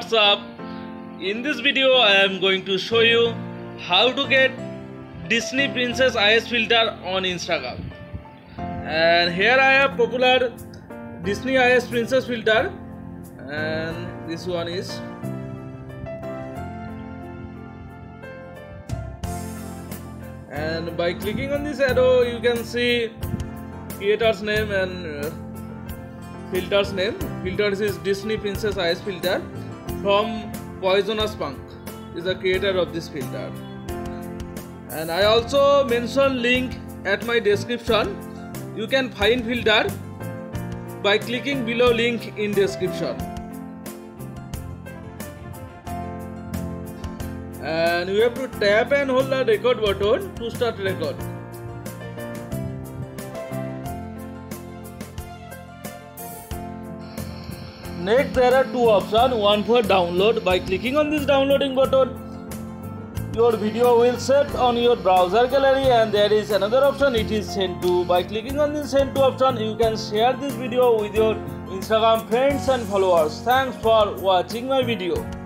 what's up? In this video I am going to show you how to get Disney Princess IS filter on Instagram. And here I have popular Disney IS Princess filter, and this one is. And by clicking on this arrow you can see creator's name and filter's name. Filter is Disney Princess IS filter from Poisonous Punk, is the creator of this filter. And I also mention link at my description. You can find filter by clicking below link in description. And you have to tap and hold the record button to start record. Next there are two options, one for download. By clicking on this downloading button, your video will save on your browser gallery, and there is another option, it is send to. By clicking on this send to option, you can share this video with your Instagram friends and followers. Thanks for watching my video.